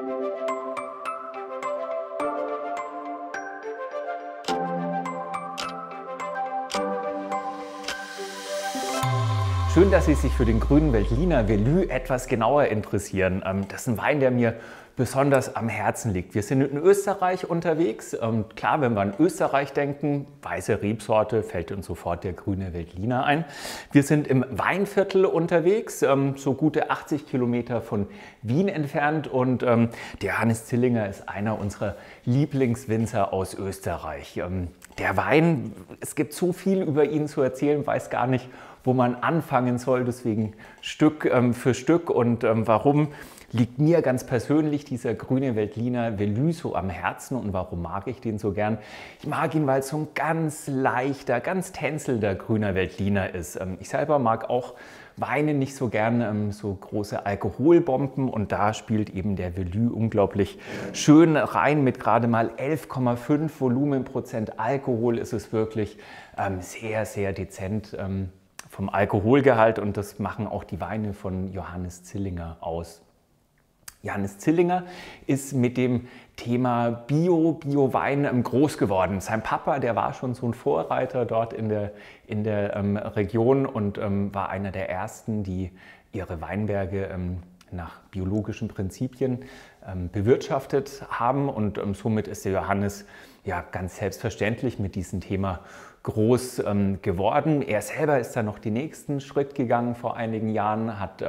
Schön, dass Sie sich für den grünen Veltliner Velue etwas genauer interessieren. Das ist ein Wein, der mir besonders am Herzen liegt. Wir sind in Österreich unterwegs. Klar, wenn wir an Österreich denken, weiße Rebsorte, fällt uns sofort der grüne Veltliner ein. Wir sind im Weinviertel unterwegs, so gute 80 Kilometer von Wien entfernt. Und der Johannes Zillinger ist einer unserer Lieblingswinzer aus Österreich. Der Wein, es gibt so viel über ihn zu erzählen, weiß gar nicht, wo man anfangen soll, deswegen Stück für Stück. Und warum liegt mir ganz persönlich dieser grüne Veltliner Velue so am Herzen und warum mag ich den so gern? Ich mag ihn, weil es so ein ganz leichter, ganz tänzelnder grüner Veltliner ist. Ich selber mag auch Weine nicht so gern, so große Alkoholbomben, und da spielt eben der Velue unglaublich schön rein. Mit gerade mal 11,5 Volumenprozent Alkohol ist es wirklich sehr, sehr dezent vom Alkoholgehalt, und das machen auch die Weine von Johannes Zillinger aus. Johannes Zillinger ist mit dem Thema Bio-Wein groß geworden. Sein Papa, der war schon so ein Vorreiter dort in der Region und war einer der ersten, die ihre Weinberge nach biologischen Prinzipien bewirtschaftet haben, und somit ist der Johannes ja ganz selbstverständlich mit diesem Thema groß geworden. Er selber ist dann noch den nächsten Schritt gegangen vor einigen Jahren, hat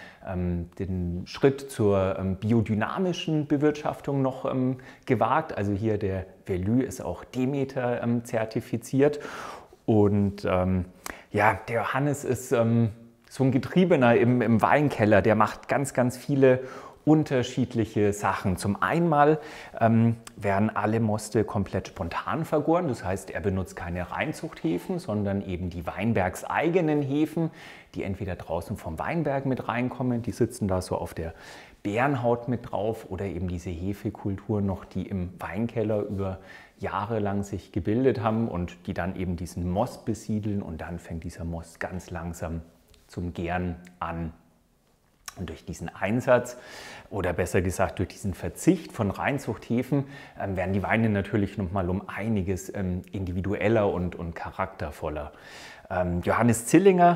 den Schritt zur biodynamischen Bewirtschaftung noch gewagt. Also hier der Velue ist auch Demeter zertifiziert. Und ja, der Johannes ist so ein Getriebener im Weinkeller, der macht ganz, ganz viele unterschiedliche Sachen. Zum einen werden alle Moste komplett spontan vergoren, das heißt, er benutzt keine Reinzuchthäfen, sondern eben die weinbergseigenen Hefen, die entweder draußen vom Weinberg mit reinkommen, die sitzen da so auf der Bärenhaut mit drauf, oder eben diese Hefekulturen noch, die im Weinkeller über Jahre lang sich gebildet haben und die dann eben diesen Most besiedeln, und dann fängt dieser Most ganz langsam zum Gären an. Und durch diesen Einsatz, oder besser gesagt durch diesen Verzicht von Reinzuchthäfen, werden die Weine natürlich nochmal um einiges individueller und charaktervoller. Johannes Zillinger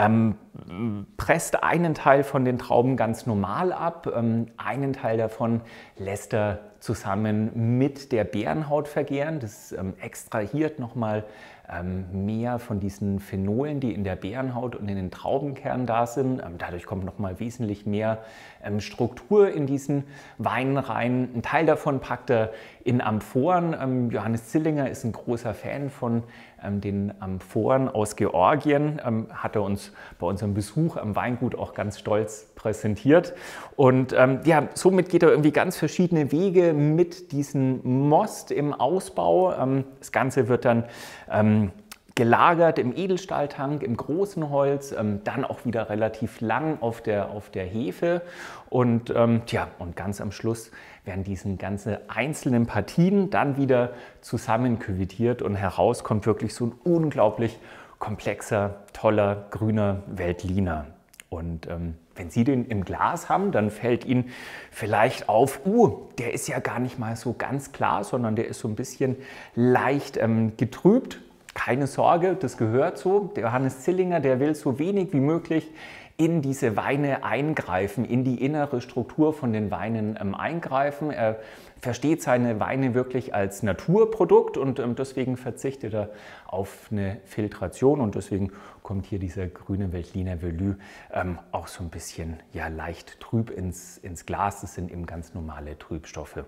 presst einen Teil von den Trauben ganz normal ab, einen Teil davon lässt er zusammen mit der Bärenhaut vergären. Das extrahiert nochmal mehr von diesen Phenolen, die in der Bärenhaut und in den Traubenkern da sind. Dadurch kommt nochmal wesentlich mehr Struktur in diesen Wein rein. Ein Teil davon packt er in Amphoren. Johannes Zillinger ist ein großer Fan von den Amphoren aus Georgien, hat er uns bei unserem Besuch am Weingut auch ganz stolz präsentiert. Und ja, somit geht er irgendwie ganz verschiedene Wege mit diesem Most im Ausbau. Das Ganze wird dann gelagert im Edelstahltank, im großen Holz, dann auch wieder relativ lang auf der Hefe, und, und ganz am Schluss werden diese ganzen einzelnen Partien dann wieder zusammen küvettiert, und heraus kommt wirklich so ein unglaublich komplexer, toller, grüner Veltliner. Und wenn Sie den im Glas haben, dann fällt Ihnen vielleicht auf, der ist ja gar nicht mal so ganz klar, sondern der ist so ein bisschen leicht getrübt. Keine Sorge, das gehört so. Der Johannes Zillinger, der will so wenig wie möglich in diese Weine eingreifen, in die innere Struktur von den Weinen eingreifen. Er versteht seine Weine wirklich als Naturprodukt, und deswegen verzichtet er auf eine Filtration, und deswegen kommt hier dieser grüne Veltliner Velue auch so ein bisschen ja, leicht trüb ins Glas. Das sind eben ganz normale Trübstoffe.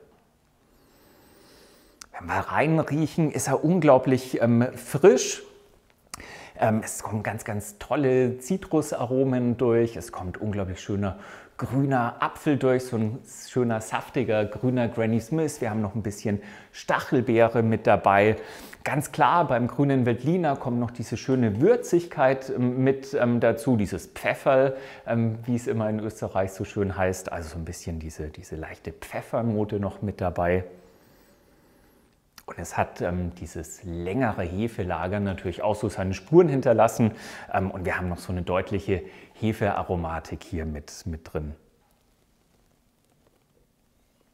Wenn wir reinriechen, ist er unglaublich frisch. Es kommen ganz, ganz tolle Zitrusaromen durch. Es kommt unglaublich schöner grüner Apfel durch, so ein schöner, saftiger, grüner Granny Smith. Wir haben noch ein bisschen Stachelbeere mit dabei. Ganz klar, beim grünen Veltliner kommt noch diese schöne Würzigkeit mit dazu, dieses Pfefferl, wie es immer in Österreich so schön heißt. Also so ein bisschen diese leichte Pfeffernote noch mit dabei. Und es hat dieses längere Hefelager natürlich auch so seine Spuren hinterlassen. Und wir haben noch so eine deutliche Hefearomatik hier mit drin.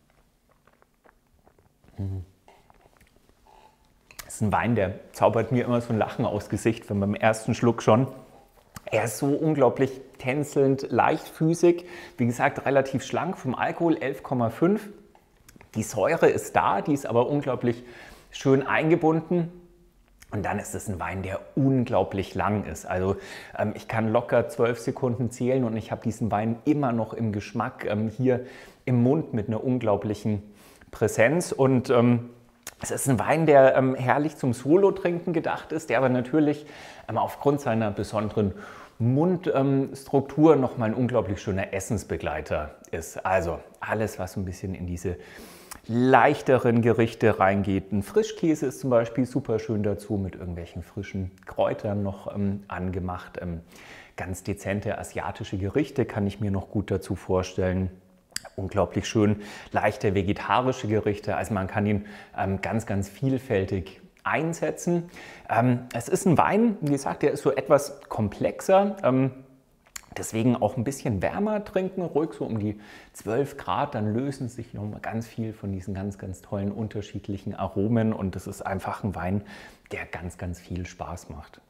Das ist ein Wein, der zaubert mir immer so ein Lachen aus Gesicht, wenn beim ersten Schluck schon. Er ist so unglaublich tänzelnd, leichtfüßig, wie gesagt relativ schlank, vom Alkohol 11,5. Die Säure ist da, die ist aber unglaublich schön eingebunden. Und dann ist es ein Wein, der unglaublich lang ist. Also ich kann locker 12 Sekunden zählen und ich habe diesen Wein immer noch im Geschmack hier im Mund mit einer unglaublichen Präsenz. Und es ist ein Wein, der herrlich zum Solo-Trinken gedacht ist, der aber natürlich aufgrund seiner besonderen Mundstruktur nochmal ein unglaublich schöner Essensbegleiter ist. Also alles, was so ein bisschen in diese leichteren Gerichte reingeht. Ein Frischkäse ist zum Beispiel super schön dazu, mit irgendwelchen frischen Kräutern noch angemacht. Ganz dezente asiatische Gerichte kann ich mir noch gut dazu vorstellen. Unglaublich schön leichte vegetarische Gerichte. Also man kann ihn ganz, ganz vielfältig einsetzen. Es ist ein Wein, wie gesagt, der ist so etwas komplexer. Deswegen auch ein bisschen wärmer trinken, ruhig so um die 12 Grad, dann lösen sich nochmal ganz viel von diesen ganz, ganz tollen unterschiedlichen Aromen und das ist einfach ein Wein, der ganz, ganz viel Spaß macht.